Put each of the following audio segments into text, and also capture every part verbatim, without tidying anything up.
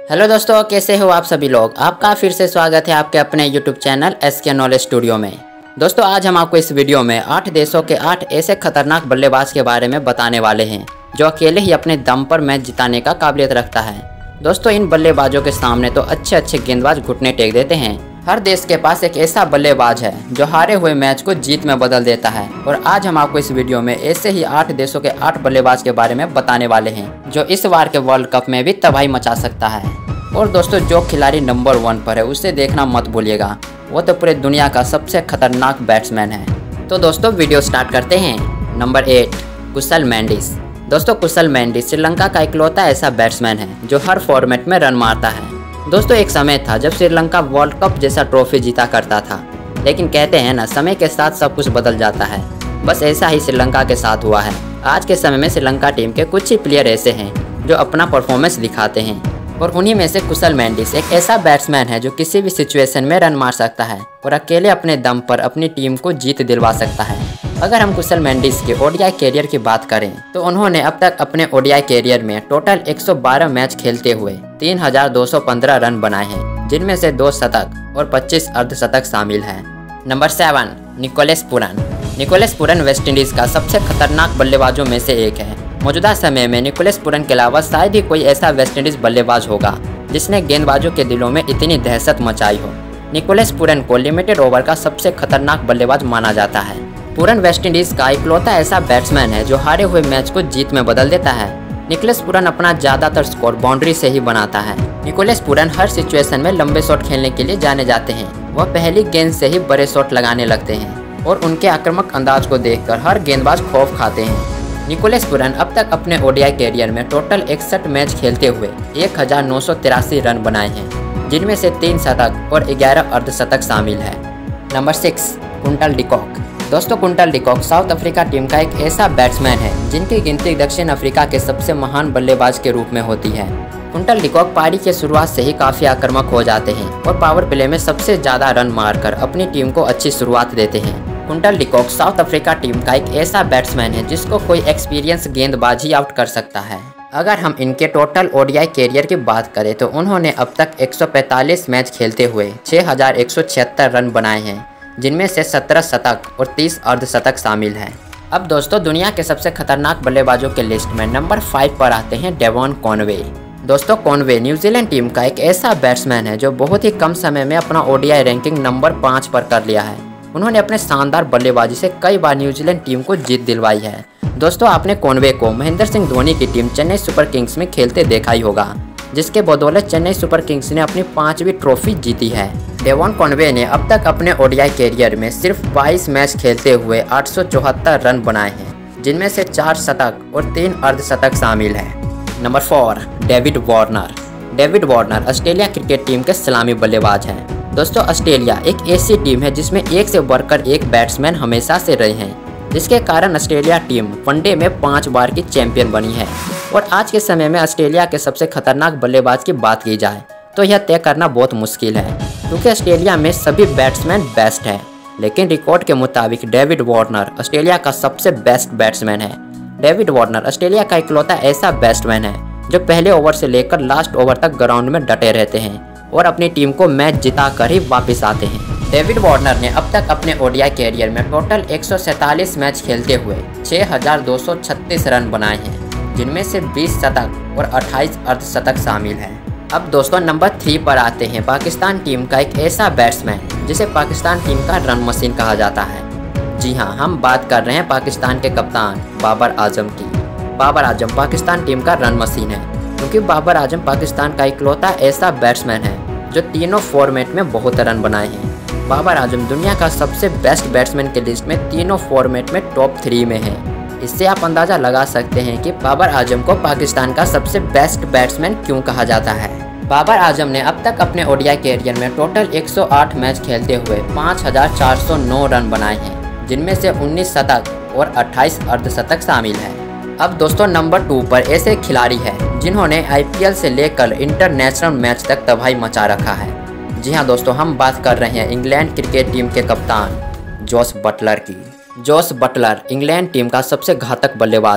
Hello दोस्तों, कैसे हो आप सभी लोग। आपका फिर से स्वागत है आपके अपने YouTube channel S K knowledge studio में। दोस्तों आज हम आपको इस वीडियो में आठ देशों के आठ ऐसे खतरनाक बल्लेबाज के बारे में बताने वाले हैं जो अकेले ही अपने दम पर मैच जिताने का काबिलियत रखता है। दोस्तों इन बल्लेबाजों के सामने तो अच्छे अच्छे गेंदबाज घुटने टेक देते हैं। हर देश के पास एक ऐसा बल्लेबाज है जो हारे हुए मैच को जीत में बदल देता है। और आज हम आपको इस वीडियो में ऐसे ही आठ देशों के आठ बल्लेबाज के बारे में बताने वाले हैं जो इस बार के वर्ल्ड कप में भी तबाही मचा सकता है। और दोस्तों जो खिलाड़ी नंबर वन पर है उसे देखना मत भूलिएगा, वो तो पूरे दुनिया का सबसे खतरनाक बैट्समैन है। तो दोस्तों वीडियो स्टार्ट करते हैं। Number eight, Kusal Mendis. दोस्तों कुशल मेंडिस श्रीलंका का इकलौता ऐसा बैट्समैन है जो हर फॉर्मेट में रन मारता है। दोस्तों एक समय था जब श्रीलंका वर्ल्ड कप जैसा ट्रॉफी जीता करता था, लेकिन कहते हैं ना समय के साथ सब कुछ बदल जाता है। बस ऐसा ही श्रीलंका के साथ हुआ है। आज के समय में श्रीलंका टीम के कुछ ही प्लेयर ऐसे हैं जो अपना परफॉर्मेंस दिखाते हैं, और उन्हीं में से कुशल मेंडिस एक ऐसा बैट्समैन है जो किसी भी सिचुएशन में रन मार सकता है और अकेले अपने दम पर अपनी टीम को जीत दिलवा सकता है। अगर हम कुशल मेंडिस के ओडीआई कैरियर की बात करें तो उन्होंने अब तक अपने ओडीआई कैरियर में टोटल एक सौ बारह मैच खेलते हुए तीन हज़ार दो सौ पंद्रह रन बनाए हैं, जिनमें से दो शतक और पच्चीस अर्धशतक शामिल हैं। Number seven, Nicholas Pooran. Nicholas Pooran West Indies का सबसे खतरनाक बल्लेबाजों में से एक है। मौजूदा समय में निकोलस पूरन के अलावा शायद ही कोई ऐसा वेस्टइंडीज बल्लेबाज होगा जिसने गेंदबाजों के दिलों में इतनी दहशत मचाई हो। निकोलस पूरन को लिमिटेड ओवर का सबसे खतरनाक बल्लेबाज माना जाता है। पूरन वेस्टइंडीज का इकलौता ऐसा बैट्समैन है जो हारे हुए मैच को जीत में बदल देता है। निकोलस पूरन अपना ज्यादातर स्कोर बाउंड्री से ही बनाता है। निकोलस पूरन हर सिचुएशन में लंबे शॉट खेलने के लिए जाने जाते हैं। वह पहली गेंद से ही बड़े शॉट लगाने लगते हैं और उनके आक्रामक अंदाज को देखकर हर गेंदबाज खौफ खाते हैं। निकोलस पूरन अब तक अपने ओडीआई कैरियर में टोटल इकसठ मैच खेलते हुए एक हज़ार नौ सौ तिरासी रन बनाए हैं, जिनमें से तीन शतक और ग्यारह अर्धशतक शामिल है। Number six, Quinton de Kock. दोस्तों Quinton de Kock South Africa team का एक ऐसा बैट्समैन है जिनकी गिनती दक्षिण अफ्रीका के सबसे महान बल्लेबाज के रूप में होती है। कुंटल डिकॉक पारी के शुरुआत से ही काफी आक्रामक हो जाते हैं और पावर प्ले में सबसे ज्यादा रन मारकर अपनी टीम को अच्छी शुरुआत देते हैं। Quinton de Kock South Africa team का एक ऐसा बैट्समैन है जिसको कोई एक्सपीरियंस गेंदबाज ही आउट कर सकता है। अगर हम इनके टोटल ओडीआई कैरियर की बात करें तो उन्होंने अब तक एक सौ पैंतालीस मैच खेलते हुए छह हज़ार एक सौ छिहत्तर रन बनाए हैं, जिनमें से सत्रह शतक और तीस अर्धशतक शामिल हैं। अब दोस्तों दुनिया के सबसे खतरनाक बल्लेबाजों के लिस्ट में नंबर फाइव पर आते हैं डेवॉन कॉनवे। दोस्तों कॉनवे न्यूजीलैंड टीम का एक ऐसा बैट्समैन है जो बहुत ही कम समय में अपना ओडीआई रैंकिंग नंबर पाँच पर कर लिया है। उन्होंने अपने शानदार बल्लेबाजी से कई बार न्यूजीलैंड टीम को जीत दिलवाई है। दोस्तों आपने कॉनवे को महेंद्र सिंह धोनी की टीम चेन्नई सुपर किंग्स में खेलते देखा ही होगा, जिसके बदौलत चेन्नई सुपर किंग्स ने अपनी पांचवी ट्रॉफी जीती है। डेवॉन कॉनवे ने अब तक अपने ओडीआई कैरियर में सिर्फ बाईस मैच खेलते हुए आठ सौ चौहत्तर रन बनाए हैं, जिनमें से चार शतक और तीन अर्धशतक शामिल है। Number four, David Warner. David Warner Australia cricket team के सलामी बल्लेबाज हैं। दोस्तों ऑस्ट्रेलिया एक ऐसी टीम है जिसमें एक से बढ़कर एक बैट्समैन हमेशा से रहे हैं, जिसके कारण ऑस्ट्रेलिया टीम वनडे में पाँच बार की चैंपियन बनी है। और आज के समय में ऑस्ट्रेलिया के सबसे खतरनाक बल्लेबाज की बात की जाए तो यह तय करना बहुत मुश्किल है, क्योंकि ऑस्ट्रेलिया में सभी बैट्समैन बेस्ट है। लेकिन रिकॉर्ड के मुताबिक डेविड वार्नर ऑस्ट्रेलिया का सबसे बेस्ट बैट्समैन है। डेविड वार्नर ऑस्ट्रेलिया का इकलौता ऐसा बैट्समैन है जो पहले ओवर से लेकर लास्ट ओवर तक ग्राउंड में डटे रहते हैं और अपनी टीम को मैच जिता कर ही वापस आते हैं। डेविड वार्नर ने अब तक अपने ओडीआई कैरियर में टोटल एक सौ सैंतालीस मैच खेलते हुए छह हज़ार दो सौ छत्तीस रन बनाए हैं, जिनमें से बीस शतक और अट्ठाईस अर्धशतक शामिल हैं। अब दोस्तों नंबर थ्री पर आते हैं पाकिस्तान टीम का एक ऐसा बैट्समैन जिसे पाकिस्तान टीम का रन मशीन कहा जाता है। जी हाँ, हम बात कर रहे हैं पाकिस्तान के कप्तान बाबर आजम की। बाबर आजम पाकिस्तान टीम का रन मशीन है, क्योंकि बाबर आजम पाकिस्तान का इकलौता ऐसा बैट्समैन है जो तीनों फॉर्मेट में बहुत रन बनाए हैं। बाबर आजम दुनिया का सबसे बेस्ट बैट्समैन के लिस्ट में तीनों फॉर्मेट में टॉप थ्री में है। इससे आप अंदाज़ा लगा सकते हैं कि बाबर आजम को पाकिस्तान का सबसे बेस्ट बैट्समैन क्यों कहा जाता है। बाबर आजम ने अब तक अपने ओडीआई कैरियर में टोटल एक सौ आठ मैच खेलते हुए पाँच हज़ार चार सौ नौ रन बनाए हैं, जिनमें से उन्नीस शतक और अट्ठाईस अर्धशतक शामिल है। अब दोस्तों नंबर टू पर ऐसे खिलाड़ी हैं जिन्होंने आईपीएल से लेकर इंटरनेशनल मैच तक तबाही मचा रखा है। जी हाँ दोस्तों, हम बात कर रहे हैं इंग्लैंड क्रिकेट टीम के कप्तान जॉस बटलर की। जॉस बटलर इंग्लैंड टीम का सबसे घातक बल्लेबाज है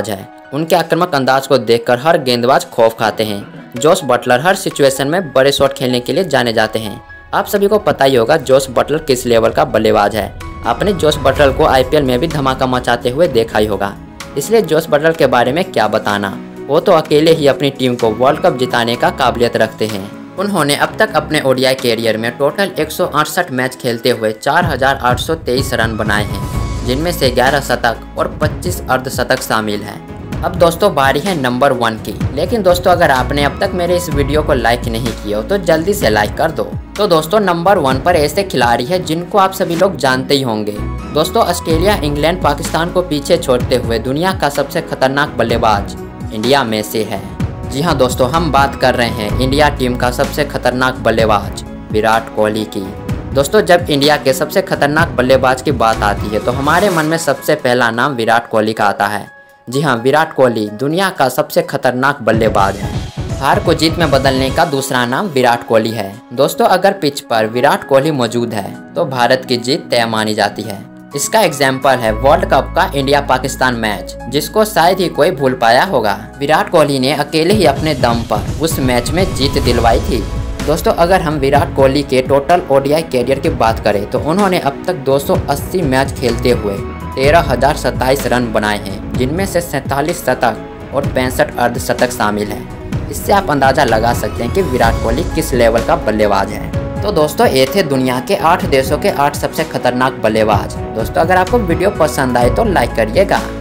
उनके आक्रामक अंदाज को देखकर हर गेंदबाज खौफ खाते हैं। जोस बटलर हर सिचुएशन में बड़े शॉट खेलने के लिए जाने जाते हैं। आप सभी को पता ही होगा जोस बटलर किस लेवल का बल्लेबाज है। आपने जोस बटलर को आईपीएल में भी धमाका मचाते हुए देखा ही होगा, इसलिए जोस बटलर के बारे में क्या बताना। वो तो अकेले ही अपनी टीम को वर्ल्ड कप जिताने का काबिलियत रखते हैं। उन्होंने अब तक अपने ओडीआई कैरियर में टोटल एक सौ अड़सठ मैच खेलते हुए चार हज़ार आठ सौ तेईस रन बनाए हैं, जिनमें से ग्यारह शतक और पच्चीस अर्धशतक शामिल हैं। अब दोस्तों बारी है नंबर वन की। लेकिन दोस्तों अगर आपने अब तक मेरे इस वीडियो को लाइक नहीं किया हो तो जल्दी से लाइक कर दो। तो दोस्तों नंबर वन पर ऐसे खिलाड़ी हैं जिनको आप सभी लोग जानते ही होंगे। दोस्तों ऑस्ट्रेलिया, इंग्लैंड, पाकिस्तान को पीछे छोड़ते हुए दुनिया का सबसे खतरनाक बल्लेबाज इंडिया में से है। जी हाँ दोस्तों, हम बात कर रहे हैं इंडिया टीम का सबसे खतरनाक बल्लेबाज विराट कोहली की। दोस्तों जब इंडिया के सबसे खतरनाक बल्लेबाज की बात आती है तो हमारे मन में सबसे पहला नाम विराट कोहली का आता है। जी हाँ, विराट कोहली दुनिया का सबसे खतरनाक बल्लेबाज है। हार को जीत में बदलने का दूसरा नाम विराट कोहली है। दोस्तों अगर पिच पर विराट कोहली मौजूद है तो भारत की जीत तय मानी जाती है। इसका एग्जाम्पल है वर्ल्ड कप का इंडिया पाकिस्तान मैच, जिसको शायद ही कोई भूल पाया होगा। विराट कोहली ने अकेले ही अपने दम पर उस मैच में जीत दिलवाई थी। दोस्तों अगर हम विराट कोहली के टोटल ओडीआई कैरियर की बात करें तो उन्होंने अब तक दो सौ अस्सी मैच खेलते हुए तेरह हजार सत्ताईस रन बनाए हैं, जिनमें से सैंतालीस शतक और पैंसठ अर्धशतक शामिल हैं। इससे आप अंदाज़ा लगा सकते हैं कि विराट कोहली किस लेवल का बल्लेबाज है। तो दोस्तों ये थे दुनिया के आठ देशों के आठ सबसे खतरनाक बल्लेबाज। दोस्तों अगर आपको वीडियो पसंद आए तो लाइक करिएगा।